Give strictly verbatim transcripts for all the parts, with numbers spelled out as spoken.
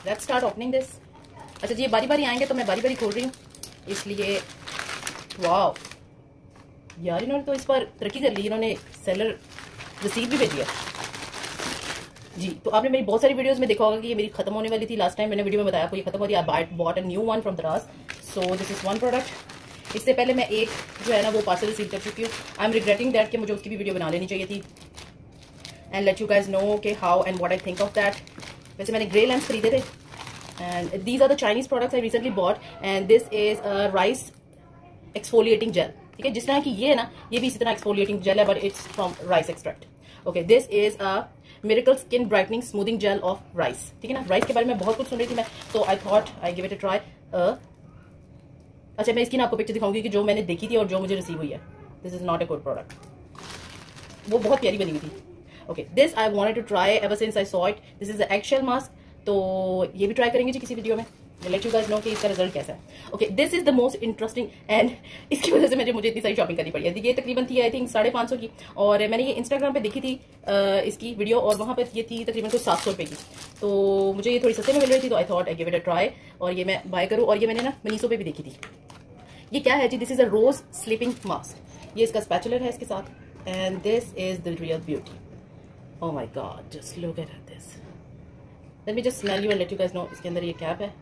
Let's start opening this. अच्छा जी, ये बारी बारी आएंगे तो मैं बारी बारी खोल रही हूँ, इसलिए वाह यार, इन्होंने तो इस पर तरक्की कर ली, इन्होंने सेलर रसीद भी भेजी है जी। तो आपने मेरी बहुत सारी वीडियोस में देखा होगा कि ये मेरी खत्म होने वाली थी। लास्ट टाइम मैंने वीडियो में बताया आपको ये खत्म हो रही है। I bought a new one from Daraz, so this is one product. इससे पहले मैं एक जो है ना वो पार्सल रिसीव कर चुकी हूँ। आई एम रिग्रेटिंग दैट कि मुझे उसकी भी वीडियो बना लेनी चाहिए थी, and let you guys know के how and what I think of that. वैसे मैंने ग्रे लेंस खरीदे थे, and these are the Chinese products I recently bought, and this is a rice exfoliating gel. ठीक है, जिस तरह की ये है ना, ये भी इसी तरह एक्सफोलिएटिंग जेल है, but it's from rice extract. Okay, this is a miracle skin brightening smoothing gel of rice. ठीक है ना, राइस के बारे में बहुत कुछ सुन रही थी मैं, तो I thought I give it a try. अच्छा, मैं इसकी ना आपको पिक्चर दिखाऊंगी कि जो मैंने देखी थी और जो मुझे रिसीव हुई है। This is not a good product, वो बहुत प्यारी बनी हुई थी। Okay, this I wanted to try ever since I saw it. This is a eggshell mask, तो ये भी ट्राई करेंगे जी किसी वीडियो में, लेट यू गाइस नो कि इसका रिजल्ट कैसा है। Okay, this is the most interesting, and इसकी वजह से मुझे मुझे इतनी सारी शॉपिंग करनी पड़ी है। ये तकरीबन थी आई थिंक साढ़े पाँच सौ की, और मैंने ये इंस्टाग्राम पे देखी थी आ, इसकी वीडियो, और वहाँ पर ये थी तकरीबन कुछ सात सौ रुपये की, तो मुझे ये थोड़ी सस्ते में मिल रही थी, तो I thought I give it a try और ये मैं बाय करूँ। और ये मैंने ना मनीसो पे भी देखी थी। ये क्या है जी? This is a rose sleeping mask. ये इसका स्पैचुलर है इसके साथ, and this is the real beauty. Oh my god, just look at this. Let me just smell you and let you guys know. इसके अंदर ये कैप है।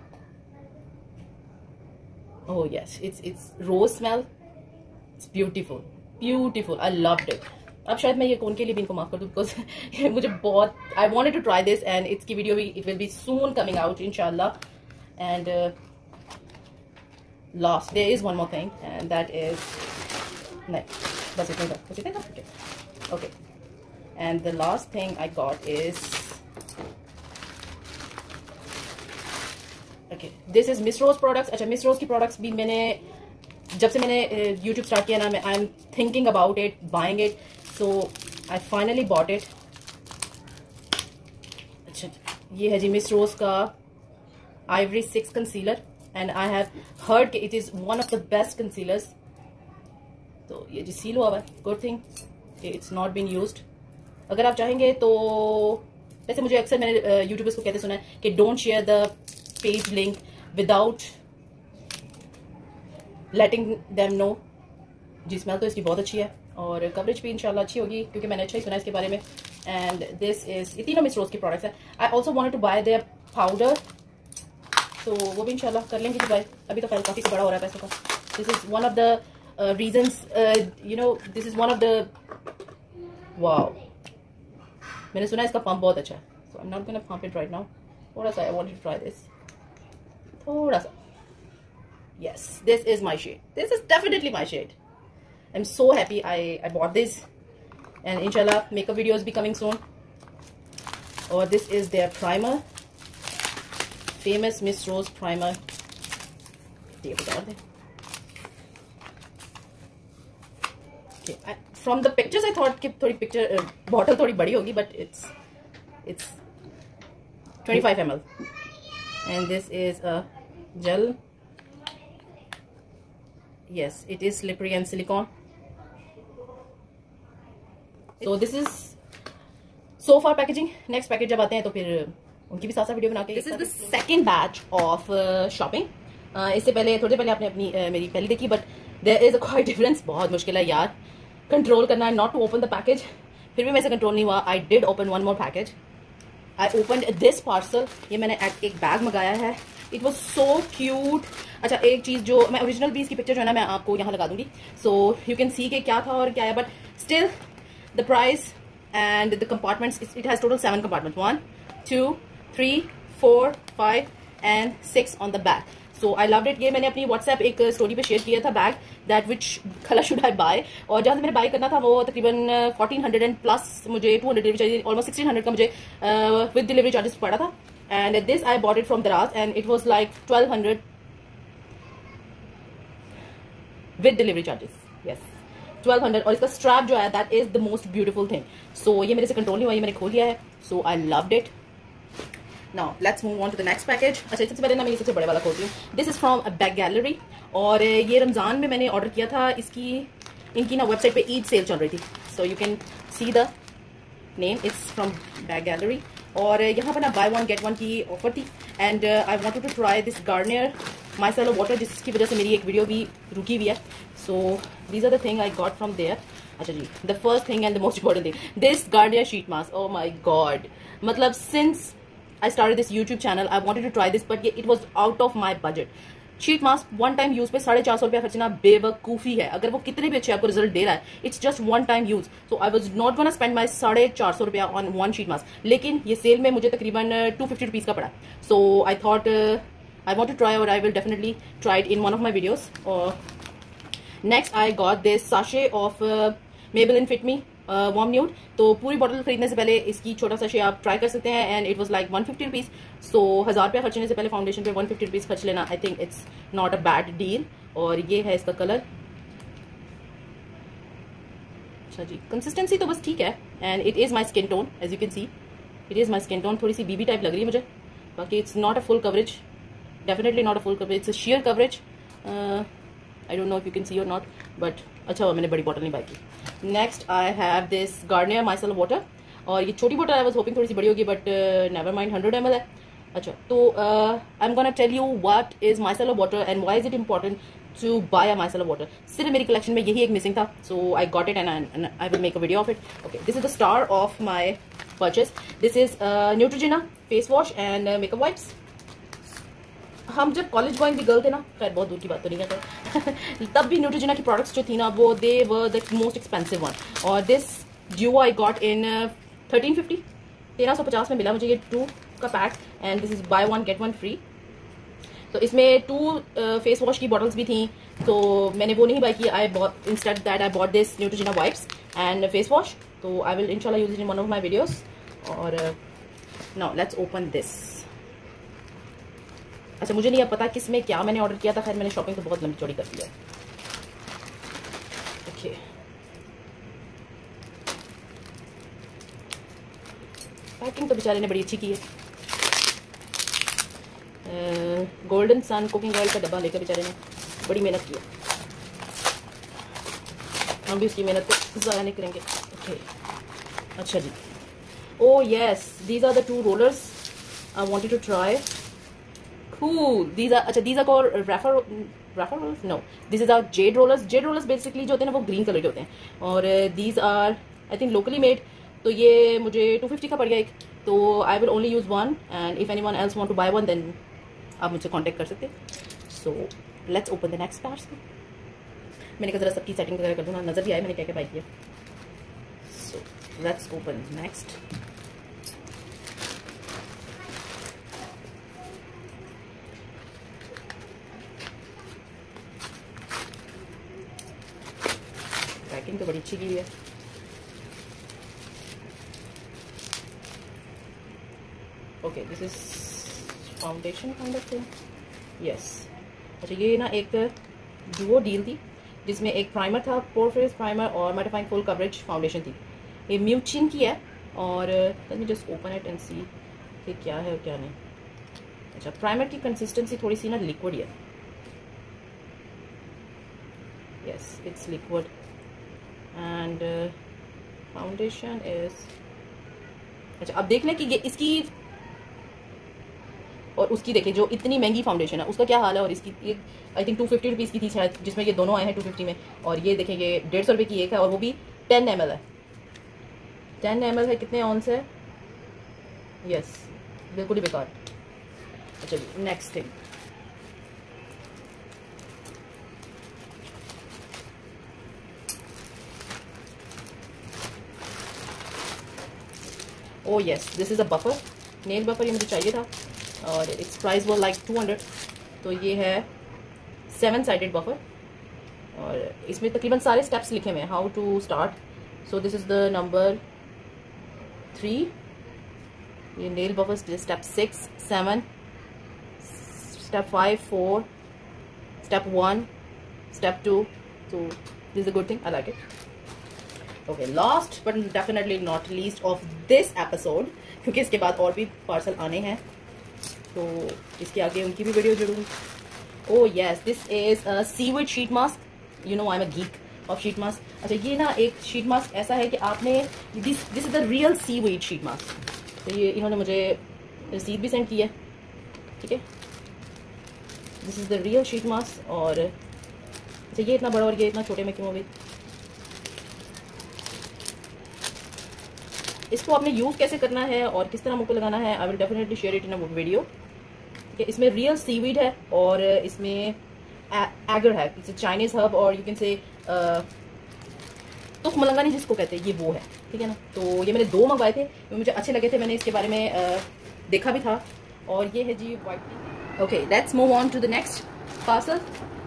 Oh yes, it's it's rose smell. It's beautiful, beautiful. I loved it. अब शायद मैं ये कौन के लिए भी इनको माफ कर दूँ, बिकॉज मुझे बहुत I wanted to try this, and इसकी वीडियो भी it will be soon coming out inshallah. And uh, last there is one more thing, and that is नहीं बस इतना था बस इतना था okay okay. And the last thing I got is okay, this is miss rose products. अच्छा, miss rose की products भी मैंने जब से मैंने यूट्यूब स्टार्ट किया ना, मैं I am thinking about it buying it, so I finally bought it. अच्छा, ये है जी मिस रोज का ivory six concealer, and I have heard कि it is one of the best concealers. तो ये जी सील हुआ है, good thing it's not been used. अगर आप चाहेंगे तो, वैसे मुझे अक्सर मैंने यूट्यूबर्स को कहते सुना है कि don't share the page link without letting them know. जी, स्मेल तो इसकी बहुत अच्छी है और कवरेज भी इंशाल्लाह अच्छी होगी, क्योंकि मैंने अच्छा ही सुना है इसके बारे में। एंड दिस इज, ये तीनों मिस रोज की प्रोडक्ट्स है। I also wanted to buy their powder, तो वो भी इंशाल्लाह कर लेंगे जी बाय। अभी तो फाइल काफी बड़ा हो रहा है पैसों का। This is one of the reasons, you know, this is one of the, wow, मैंने सुना है इसका पंप बहुत अच्छा है, so I am not gonna pump it right now. थोड़ा सा I wanted to try this, थोड़ा सा। Yes, this is my shade. This is definitely my shade. I'm so happy I I bought this, and inshallah makeup videos be coming soon. Or this is their primer, famous Miss Rose primer. ये बता दे। Okay, I, from the pictures I thought कि थोड़ी picture uh, bottle थोड़ी बड़ी होगी, but it's it's twenty-five milliliters, and this is a gel. Yes, it is slippery and silicone. So this is so far packaging. Next package जब आते हैं तो फिर उनकी भी साथ साथ वीडियो बना के। This is the second batch of uh, shopping. uh, इससे पहले थोड़ी देर पहले आपने अपनी uh, मेरी पहली देखी, but there is a quite difference. बहुत मुश्किल है यार कंट्रोल करना, not to open the package. फिर भी मेरे से कंट्रोल नहीं हुआ। I did open one more package. I opened this parcel. ये मैंने एक बैग मंगाया है। It was so cute. अच्छा, एक चीज़ जो मैं ओरिजिनल भी इसकी पिक्चर जो है ना मैं आपको यहाँ लगा दूंगी, सो यू कैन सी के क्या था और क्या है, but still the price and the compartments, it has total seven compartments, one two three four five and six on the back. So I loved it. ये मैंने अपनी व्हाट्सएप एक स्टोरी पे शेयर किया था, bag that which colour should I buy, और जहाँ से मैंने बाय करना था वो तकरीबन फोर्टीन हंड्रेड एंड प्लस मुझे टू हंड्रेड चाहिए, ऑलमोस्ट सिक्सटीन हंड्रेड का मुझे विद डिलीवरी चार्जेस पड़ा था। And this I bought it from Daraz, and it was like twelve hundred with delivery charges. Yes, twelve hundred. और इसका strap जो है that is the most beautiful thing. So ये मेरे से कंट्रोल नहीं हुआ, ये मैंने खोल लिया है, so I loved it. Now let's move on to the next package. अच्छा, सबसे पहले ना मैं ये सबसे बड़े वाला खोलती हूँ। This is from a Bag Gallery, और ये रमजान में मैंने ऑर्डर किया था। इसकी इनकी ना वेबसाइट पे ईद सेल चल रही थी, so you can see the name. It's from Bag Gallery, और यहाँ पर ना बाय वन गेट वन की ऑफर थी and I wanted to try this Garnier micellar water, जिसकी वजह से मेरी एक वीडियो भी रुकी हुई है. So these are the thing I got from there. अच्छा जी, the first thing and the most important thing, this Garnier sheet mask. Oh my god, मतलब since I started this YouTube channel, I wanted to try this, but it was out of my budget. Sheet mask one time use पे साढ़े चार सौ रुपया खर्चना बेवकूफी है. अगर वो कितने भी अच्छे आपको रिजल्ट दे रहा है, it's just one time use. So I was not gonna spend my साढ़े चार सौ रुपया ऑन वन शीट मास्क. लेकिन ये सेल में मुझे तकरीबन टू फिफ्टी रुपीज का पड़ा. So I thought I want to try और I will definitely try it in one of my videos. और next I got this sachet of Maybelline fit me warm nude. तो पूरी bottle खरीदने से पहले इसकी छोटा सा शे आप ट्राई कर सकते हैं and it was like one fifty rupees. So हजार रुपया खर्चने से पहले फाउंडेशन पे वन फिफ्टी रुपीज खर्च लेना, I think it's not a bad deal. और ये है इसका कलर. अच्छा जी, कंसिस्टेंसी तो बस ठीक है and it is my skin tone, as you can see it is my skin tone. थोड़ी सी बीबी टाइप लग रही है मुझे, बाकी it's not a full coverage, definitely not a full coverage, it's a sheer coverage. I don't know if you can see और not, but अच्छा हुआ मैंने बड़ी बॉटल नहीं बाई की. Next I have this Garnier micellar water. और ये छोटी बॉटल आई वाज होपिंग थोड़ी सी बड़ी होगी, but never mind, hundred ML एल है. अच्छा, तो I am gonna tell you what is micellar water and why is it important to buy a micellar water. सिर्फ मेरी कलेक्शन में यही एक मिसिंग था, so I got it and I will make a video of it. Okay, this is the star of my purchase. This is Neutrogena face wash and makeup wipes. हम जब college going भी girl थे ना, खैर बहुत दूर की बात तो नहीं है, तब भी न्यूट्रोजेना की प्रोडक्ट्स जो थी ना, वो they were the most expensive one. और this duo I got in thirteen fifty, तेरह सौ पचास में मिला मुझे ये टू का pack and this is buy one get one free. तो इसमें टू फेस वॉश की बॉटल्स भी थी, तो मैंने वो नहीं बाय की. I bought instead that I bought this Neutrogena wipes and face wash. तो आई विल इंशाल्लाह use it in one of my videos. और नाउ लेट्स ओपन दिस. अच्छा, मुझे नहीं अब पता किस में क्या मैंने ऑर्डर किया था. खैर मैंने शॉपिंग तो बहुत लंबी चौड़ी कर दी है. ओके, पैकिंग तो बेचारे ने बड़ी अच्छी की है. गोल्डन सन कुकिंग ऑयल का डब्बा लेकर बेचारे ने बड़ी मेहनत की है. हम भी उसकी मेहनत को ज़ाया नहीं करेंगे. ओके, अच्छा जी. Oh yes, these are the two rollers I wanted to try. Cool. These are अच्छा these are called Rapha Rapha rollers. No, this is our jade rollers. Jade rollers basically जो होते हैं ना वो ग्रीन कलर के होते हैं. और these are I think locally made. तो ये मुझे टू फिफ्टी का पड़ गया एक. तो I will only use one and if anyone else want to buy one then आप मुझसे कांटेक्ट कर सकते हैं. So let's open the next parcel. मैंने कहा जरा सबकी सेटिंग वगैरह कर दूँ ना, नजर भी आए मैंने क्या क्या बाई किया. So let's open next. Packing तो बड़ी अच्छी की है. Okay, this is foundation kind of thing. Yes. अच्छा, ये ना एक डुओ डील थी जिसमें एक प्राइमर था, पोर फेस प्राइमर, और मैटिफाइंग फुल कवरेज फाउंडेशन थी. ये म्यूचिन की है और let me just open it and see कि क्या है और क्या नहीं. अच्छा, प्राइमर की कंसिस्टेंसी थोड़ी सी ना लिक्विड है. Yes, it's liquid and foundation is. अच्छा, अब देख लें कि ये इसकी और उसकी देखें जो इतनी महंगी फाउंडेशन है उसका क्या हाल है. और इसकी ये I think two fifty rupees की थी शायद, जिसमें ये दोनों आए हैं टू फिफ्टी में. और ये देखें ये डेढ़ सौ रुपये की एक है और वो भी टेन एम एल है. टेन एम एल है, कितने ऑन्स है. यस, बिल्कुल ही बेकार. अच्छा, next thing. Oh yes, this is a buffer, nail buffer. ये मुझे चाहिए था और इट्स प्राइस वो लाइक टू हंड्रेड. तो ये है सेवन साइडेड बफर और इसमें तकरीबन सारे स्टेप्स लिखे हुए हैं how to start. So this is the number three. ये nail buffer step six, seven, step five, four, step one, step two. तो this is a good thing, I like it. Okay, last but definitely not least of this episode, क्योंकि इसके बाद और भी parcel आने हैं तो इसके आगे उनकी भी वीडियो जरूर. Oh yes, this is a seaweed sheet mask. You know I am a geek of sheet mask. अच्छा, ये ना एक शीट मास्क ऐसा है कि आपने this this is the real seaweed sheet mask. तो ये इन्होंने मुझे रसीद भी सेंड की है, ठीक है। This is the real sheet mask. और अच्छा ये इतना बड़ा और ये इतना छोटे में क्यों हो गई? इसको आपने यूज़ कैसे करना है और किस तरह मुझको लगाना है, I will definitely share it in a video. इसमें रियल सीवीड है और इसमें एगर है, इट्स चाइनीज हर्ब और यू कैन से तुख मलंगानी जिसको कहते हैं, ये वो है, ठीक है ना। तो ये मैंने दो मंगवाए थे, मुझे अच्छे लगे थे, मैंने इसके बारे में आ, देखा भी था। और ये है जी white. Okay, let's move on to the next parcel.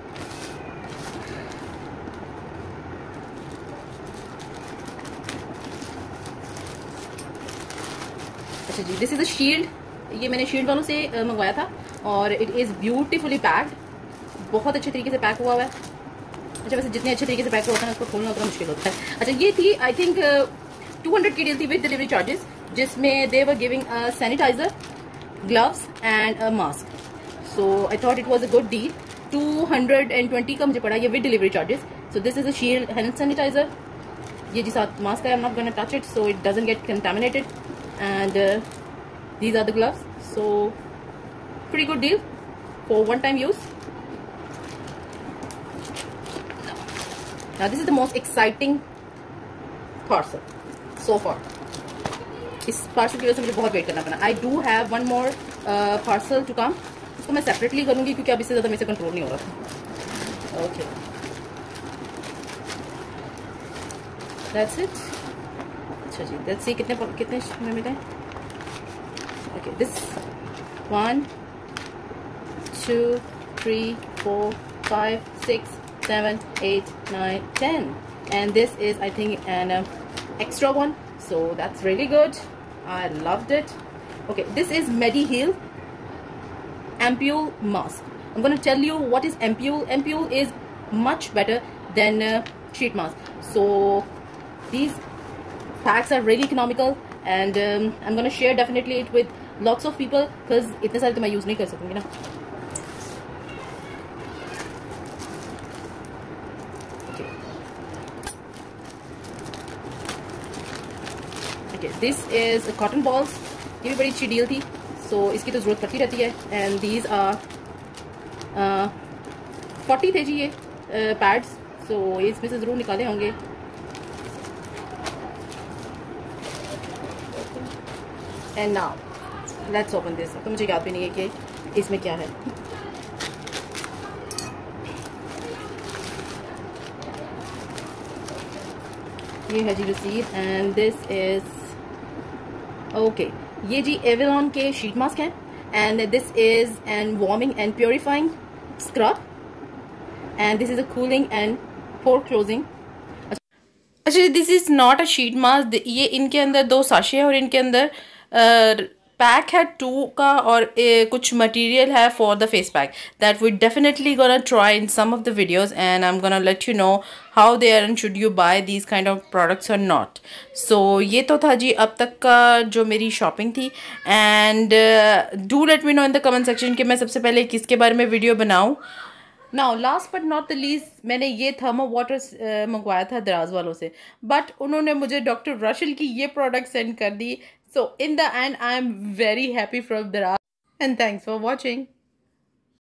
अच्छा जी, दिस इज अ शील्ड। ये मैंने शील्ड वालों से मंगवाया था और इट इज़ ब्यूटीफुली पैक्ड, बहुत अच्छे तरीके से पैक हुआ हुआ है। अच्छा वैसे जितने अच्छे तरीके से पैक होता है उसको खोलना उतना मुश्किल होता है। अच्छा ये थी आई थिंक टू हंड्रेड की डील थी विद डिलीवरी चार्जेस, जिसमें they were giving a sanitizer, gloves and a mask. So I thought it was a good deal. Two hundred twenty का मुझे पड़ा ये with delivery charges. So this is a shield hand sanitizer. ये जी साथ mask है, I am not gonna touch it so it doesn't get contaminated and these are the gloves. So pretty good deal for one time use. Now this is the most exciting parcel so far. इस parcel की वजह से मुझे बहुत wait करना पड़ा। I do have one more uh, parcel to come. इसको मैं सेपरेटली करूंगी क्योंकि अब इससे ज़्यादा मेरे से कंट्रोल नहीं हो रहा। Okay, that's it. अच्छा जी, let's see कितने कितने में मिले। Okay, this one, two, three, four, five, six, seven, eight, nine, ten, and this is I think an uh, extra one, so that's really good. I loved it. Okay, this is Mediheal ampule mask. I'm going to tell you what is ampule. Ampule is much better than uh, sheet mask. So these packs are really economical and um, I'm going to share definitely it with lots of people because इतने सारे तो मैं use नहीं कर सकूंगी ना। okay. okay, this is cotton balls। ये भी बड़ी अच्छी डील थी, so इसकी तो जरूरत पड़ती रहती है। and these are फोर्टी थे जी ये पैड्स, so इसमें से जरूर निकाले होंगे। and now let's open this. तो मुझे याद भी नहीं है कि इसमें क्या है। ये है जी रसीद एंड दिस इज ओके। ये जी एविलॉन के शीट मास्क हैं and this is an warming and purifying scrub and this is a cooling and pore closing. अच्छा, this is not a sheet mask. ये इनके अंदर दो साशे हैं और इनके अंदर uh, पैक है टू का और ए, कुछ मटेरियल है for the face pack that we definitely gonna try in some of the videos and I am gonna let you know how they are and should you buy these kind of products और not. So ये तो था जी अब तक का जो मेरी shopping थी and do let me know in the comment section कि मैं सबसे पहले किसके बारे में वीडियो बनाऊँ। Now last but not the least, मैंने ये थर्मो वाटर मंगवाया था दराज वालों से, बट उन्होंने मुझे डॉक्टर रशल की ये प्रोडक्ट सेंड कर दी। So in the end, I am very happy from Daraz and thanks for watching.